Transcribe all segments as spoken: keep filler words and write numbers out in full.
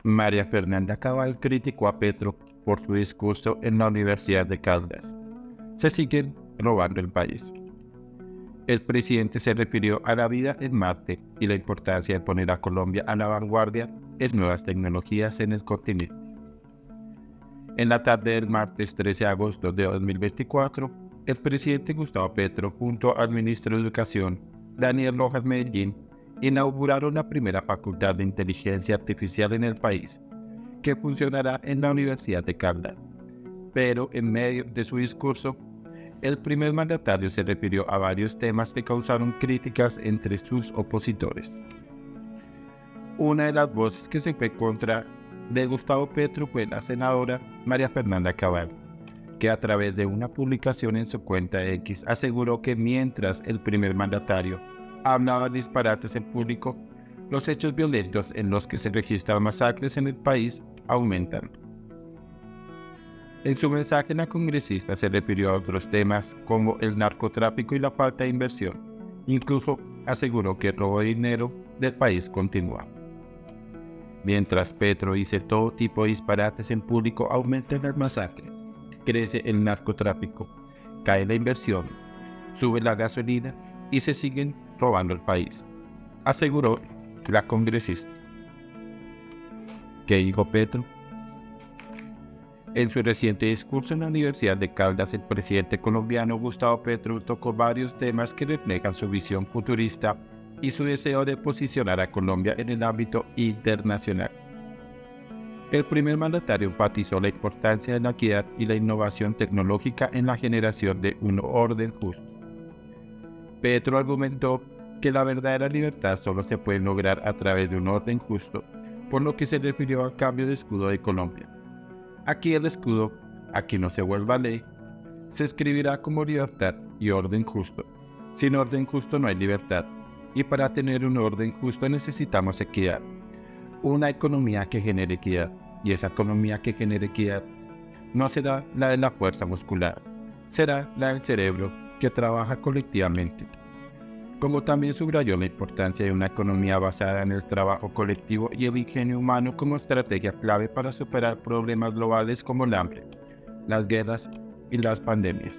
María Fernanda Cabal criticó a Petro por su discurso en la Universidad de Caldas. Se siguen robando el país. El presidente se refirió a la vida en Marte y la importancia de poner a Colombia a la vanguardia en nuevas tecnologías en el continente. En la tarde del martes trece de agosto de dos mil veinticuatro, el presidente Gustavo Petro junto al ministro de Educación, Daniel Rojas Medellín, inauguraron la primera facultad de inteligencia artificial en el país, que funcionará en la Universidad de Caldas. Pero en medio de su discurso, el primer mandatario se refirió a varios temas que causaron críticas entre sus opositores. Una de las voces que se fue contra de Gustavo Petro fue la senadora María Fernanda Cabal, que a través de una publicación en su cuenta X aseguró que mientras el primer mandatario hablaba disparates en público, los hechos violentos en los que se registran masacres en el país aumentan. En su mensaje, la congresista se refirió a otros temas como el narcotráfico y la falta de inversión. Incluso aseguró que el robo de dinero del país continúa. Mientras Petro dice todo tipo de disparates en público, aumentan las masacres, crece el narcotráfico, cae la inversión, sube la gasolina y se siguen robando el país, aseguró la congresista. ¿Qué dijo Petro? En su reciente discurso en la Universidad de Caldas, el presidente colombiano Gustavo Petro tocó varios temas que reflejan su visión futurista y su deseo de posicionar a Colombia en el ámbito internacional. El primer mandatario enfatizó la importancia de la equidad y la innovación tecnológica en la generación de un orden justo. Petro argumentó que la verdadera libertad solo se puede lograr a través de un orden justo, por lo que se refirió al cambio de escudo de Colombia. Aquí el escudo, aquí no se vuelva ley, se escribirá como libertad y orden justo. Sin orden justo no hay libertad, y para tener un orden justo necesitamos equidad. Una economía que genere equidad, y esa economía que genere equidad no será la de la fuerza muscular, será la del cerebro que trabaja colectivamente. Como también subrayó la importancia de una economía basada en el trabajo colectivo y el ingenio humano como estrategia clave para superar problemas globales como el hambre, las guerras y las pandemias.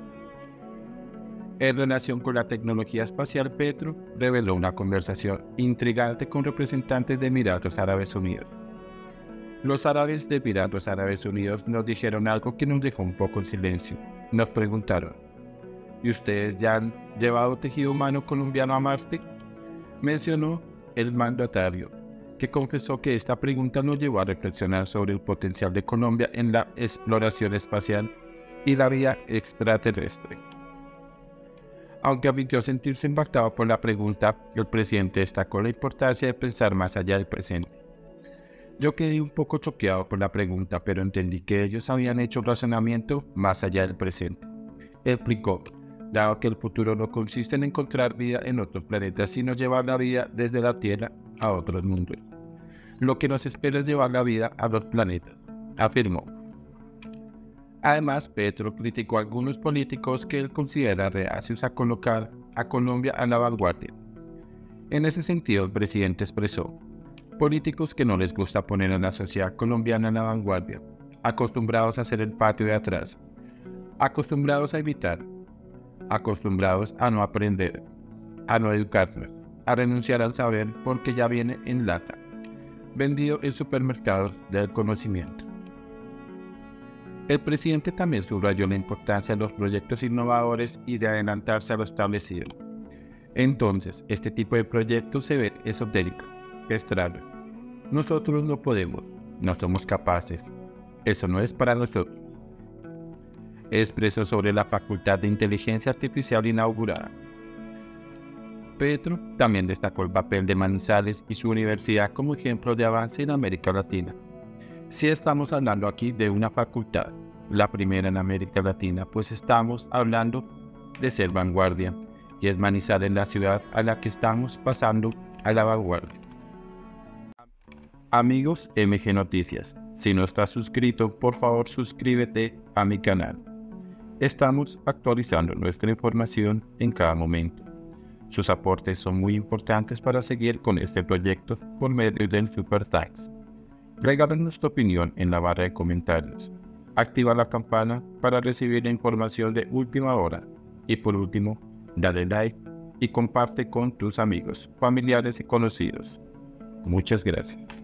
En relación con la tecnología espacial, Petro reveló una conversación intrigante con representantes de Emiratos Árabes Unidos. Los árabes de Emiratos Árabes Unidos nos dijeron algo que nos dejó un poco en silencio. Nos preguntaron: ¿y ustedes ya han llevado tejido humano colombiano a Marte? Mencionó el mandatario, que confesó que esta pregunta nos llevó a reflexionar sobre el potencial de Colombia en la exploración espacial y la vía extraterrestre. Aunque admitió sentirse impactado por la pregunta, el presidente destacó la importancia de pensar más allá del presente. Yo quedé un poco choqueado por la pregunta, pero entendí que ellos habían hecho un razonamiento más allá del presente. Explicó: dado que el futuro no consiste en encontrar vida en otros planetas, sino llevar la vida desde la Tierra a otros mundos. Lo que nos espera es llevar la vida a los planetas, afirmó. Además, Petro criticó a algunos políticos que él considera reacios a colocar a Colombia a la vanguardia. En ese sentido, el presidente expresó: políticos que no les gusta poner a la sociedad colombiana en la vanguardia, acostumbrados a hacer el patio de atrás, acostumbrados a imitar, acostumbrados a no aprender, a no educarnos, a renunciar al saber porque ya viene en lata, vendido en supermercados del conocimiento. El presidente también subrayó la importancia de los proyectos innovadores y de adelantarse a lo establecido. Entonces, este tipo de proyectos se ven esotéricos, extraños. Nosotros no podemos, no somos capaces. Eso no es para nosotros. Expresó sobre la Facultad de Inteligencia Artificial inaugurada. Petro también destacó el papel de Manizales y su universidad como ejemplo de avance en América Latina. Si estamos hablando aquí de una facultad, la primera en América Latina, pues estamos hablando de ser vanguardia, y es Manizales la ciudad a la que estamos pasando a la vanguardia. Amigos M G Noticias, si no estás suscrito, por favor suscríbete a mi canal. Estamos actualizando nuestra información en cada momento. Sus aportes son muy importantes para seguir con este proyecto por medio del Super Thanks. Regálanos tu opinión en la barra de comentarios. Activa la campana para recibir la información de última hora. Y por último, dale like y comparte con tus amigos, familiares y conocidos. Muchas gracias.